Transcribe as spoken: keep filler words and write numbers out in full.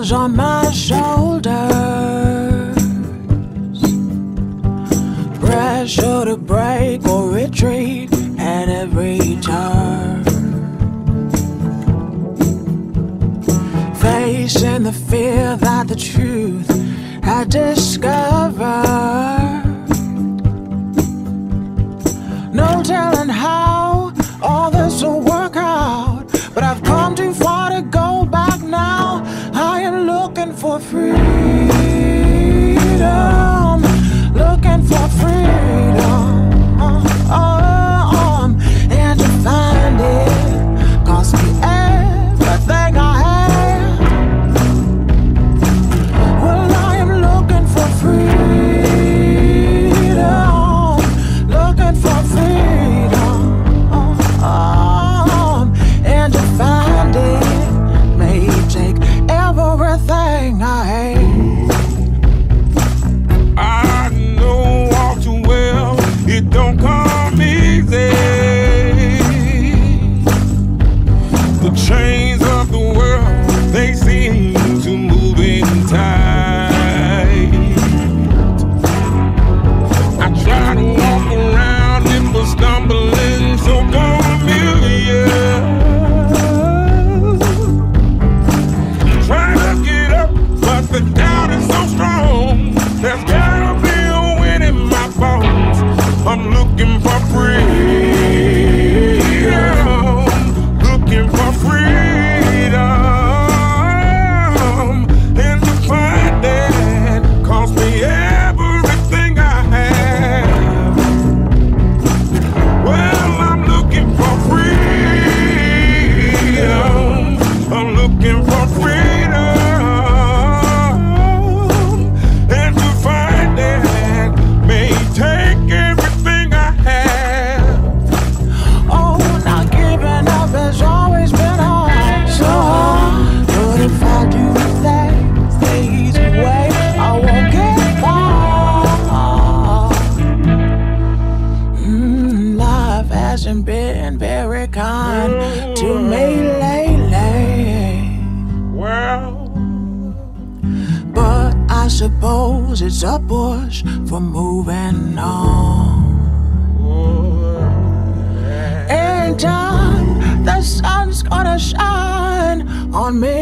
was on my shoulders, pressure to break or retreat at every turn, facing the fear that the truth had discovered. No telling how all this will work out, but I've come too far to go back now. I am looking for freedom, looking for freedom, um, and to find it cost me everything I have. Well, I am looking for freedom, looking for freedom, um, and to find it may take everything I hate. I know all too well it don't come easy. The chains of the world, they seem to move in tight. I try to walk around it, but stumbling so familiar. Try to get up, but the doubt is so strong. There's gotta be a wind in my bones. I'm looking for freedom, looking for freedom, and to find that cost me everything I have. Well, I'm looking for freedom, I'm looking for freedom. Hasn't been very kind to me lately. Well, but I suppose it's a push for moving on. In time, the sun's gonna shine on me